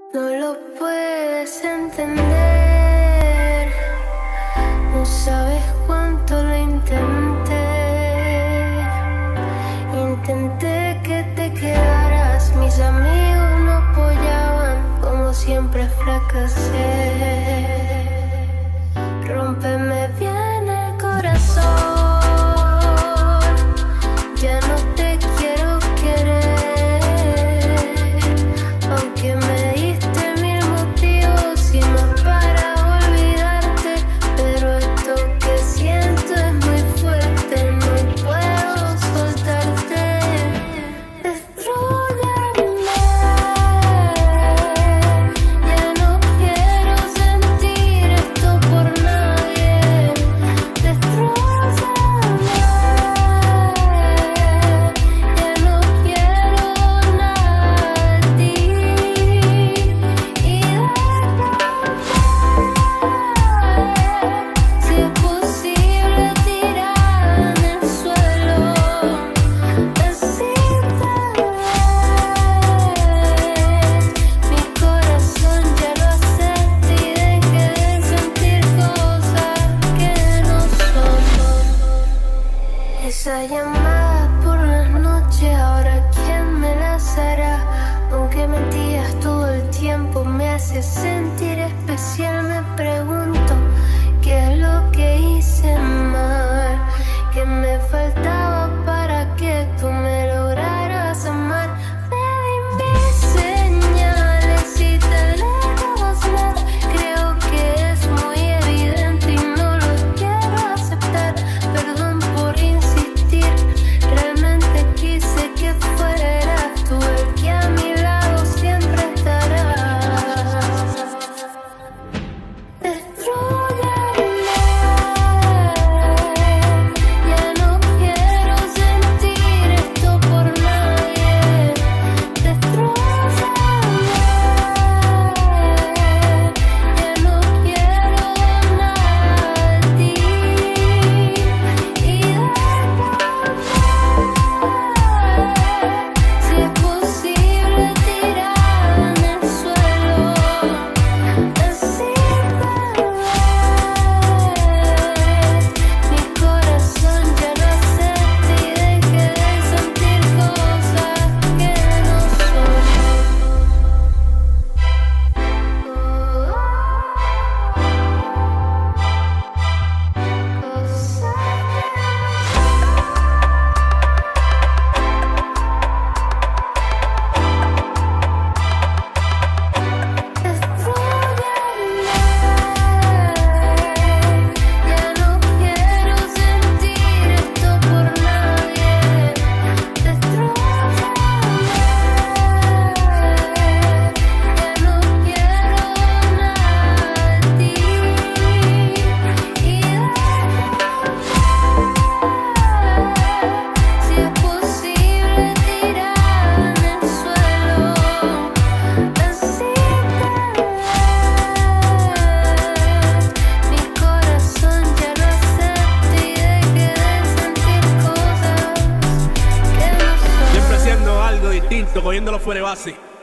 No lo puedes entender, no sabes cuánto lo intenté. Intenté que te quedaras, mis amigos no apoyaban, como siempre fracasé. Rómpeme bien el corazón, ya no te quiero querer, aunque me diste mil motivos y más para olvidarte, pero esto que siento es muy fuerte, no puedo soltarte. Destrúyame, ya no quiero sentir esto por nadie. Destrúyame, ya no quiero nada de ti. Y si es posible tirar en el suelo, decírtelo. Mi corazón ya lo acepta y dejé de sentir cosas que no son. Esa llamada por las noches, ahora quién me las hará. Aunque mentías todo el tiempo, me hace sentir especial. Me pregunto qué es lo que hice mal, qué me faltaba para que tú me lograras amar. Me di mis señales y te lejos nada. Creo que es muy evidente y no lo quiero aceptar. Perdón por insistir, realmente quise que fueras tú el que a mi lado siempre estará. Destrúyame, ya no quiero sentir esto por nadie. Destrúyame, ya no quiero nada de ti. Y si es posible tirar en el suelo, decírtelo. Mi corazón ya lo acepta y dejé de sentir cosas que no son. Ya no quiero sentir esto por nadie. Destrúyame, ya no quiero nada de ti. Y si es posible tirar en el suelo, decírtelo. Mi corazón ya lo acepta y dejé de sentir cosas que no son. Siempre haciendo algo distinto, cogiéndolo fuera de base.